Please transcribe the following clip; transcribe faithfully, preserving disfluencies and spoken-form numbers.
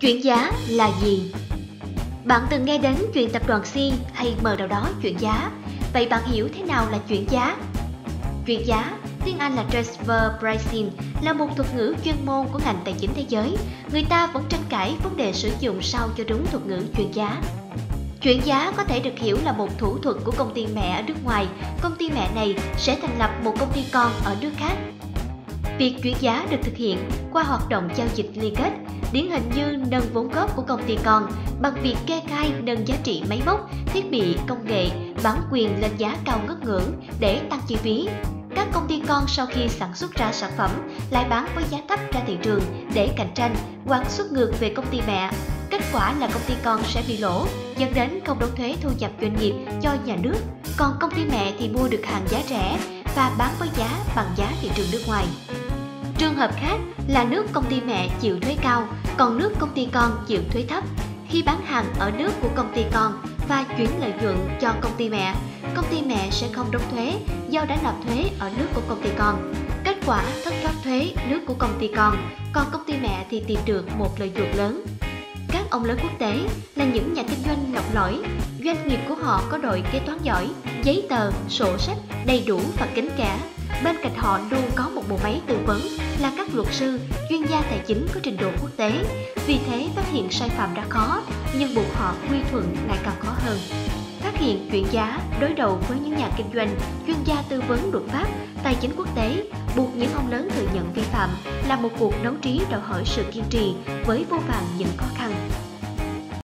Chuyển giá là gì? Bạn từng nghe đến chuyện tập đoàn C hay mờ nào đó chuyển giá. Vậy bạn hiểu thế nào là chuyển giá? Chuyển giá, tiếng Anh là Transfer Pricing, là một thuật ngữ chuyên môn của ngành tài chính thế giới. Người ta vẫn tranh cãi vấn đề sử dụng sao cho đúng thuật ngữ chuyển giá. Chuyển giá có thể được hiểu là một thủ thuật của công ty mẹ ở nước ngoài. Công ty mẹ này sẽ thành lập một công ty con ở nước khác. Việc chuyển giá được thực hiện qua hoạt động giao dịch liên kết, điển hình như nâng vốn góp của công ty con bằng việc kê khai nâng giá trị máy móc, thiết bị, công nghệ, bản quyền lên giá cao ngất ngưỡng để tăng chi phí. Các công ty con sau khi sản xuất ra sản phẩm lại bán với giá thấp ra thị trường để cạnh tranh hoặc xuất ngược về công ty mẹ. Kết quả là công ty con sẽ bị lỗ, dẫn đến không đóng thuế thu nhập doanh nghiệp cho nhà nước, còn công ty mẹ thì mua được hàng giá rẻ và bán với giá bằng giá thị trường nước ngoài. Trường hợp khác là nước công ty mẹ chịu thuế cao, còn nước công ty con chịu thuế thấp. Khi bán hàng ở nước của công ty con và chuyển lợi nhuận cho công ty mẹ, công ty mẹ sẽ không đóng thuế do đã nộp thuế ở nước của công ty con. Kết quả thất thoát thuế nước của công ty con, còn công ty mẹ thì tìm được một lợi nhuận lớn. Các ông lớn quốc tế là những nhà kinh doanh lọc lõi, doanh nghiệp của họ có đội kế toán giỏi, giấy tờ, sổ sách đầy đủ và kín kẽ. Bên cạnh họ luôn có một bộ máy tư vấn là các luật sư, chuyên gia tài chính có trình độ quốc tế. Vì thế phát hiện sai phạm đã khó, nhưng buộc họ quy thuận lại càng khó hơn. Phát hiện chuyển giá đối đầu với những nhà kinh doanh, chuyên gia tư vấn luật pháp, tài chính quốc tế, buộc những ông lớn thừa nhận vi phạm là một cuộc đấu trí đòi hỏi sự kiên trì với vô vàn những khó khăn.